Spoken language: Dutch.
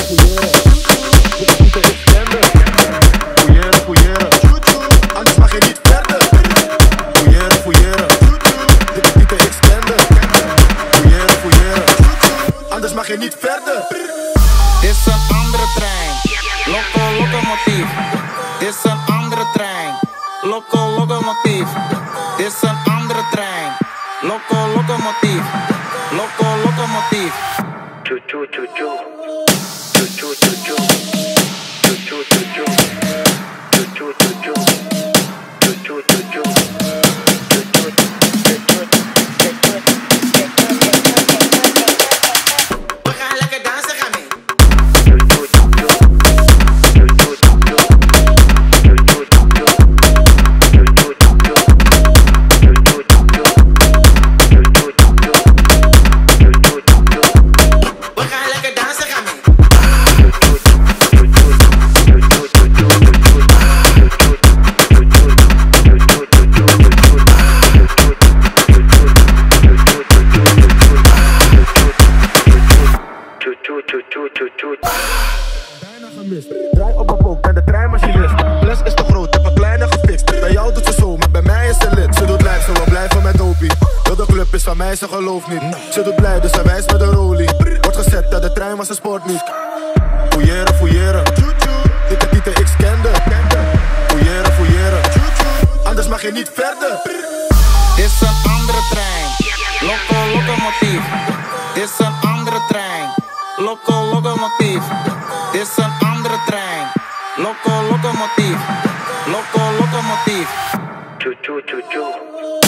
Fouilleren, anders mag je niet verder. Fouilleren, dit is niet te extender. Fouilleren, anders mag je niet verder. Dit is een andere trein, locomotief. Dit is een andere trein, locomotief. Dit is een andere trein, locomotief. Locomotief. Choo choo choo choo. Choo choo choo choo. Choo choo choo choo. Choo choo choo choo. Choo choo choo choo. We gaan lekker dansen, ga mee. We gaan lekker dansen, ga mee. Bijna gemist. Draai op mijn pook, ben de treinmachinist. Plus is te groot, heb een kleine gefixt. Bij jou doet ze zo, maar bij mij is ze lid. Ze doet lijf, zo we blijven met Opie. Heel de club is van mij, ze gelooft niet. Ze doet blij, dus ze wijst met een rolie. Wordt gezet, dat de trein was een sport niet. Fouilleren, dit is niet de X-kende. Fouilleren, anders mag je niet verder. Dit is een andere trein, locomotief. Dit is een andere trein, locomotief. Dit is een andere trein, locomotief. Locomotief. Choo choo choo choo.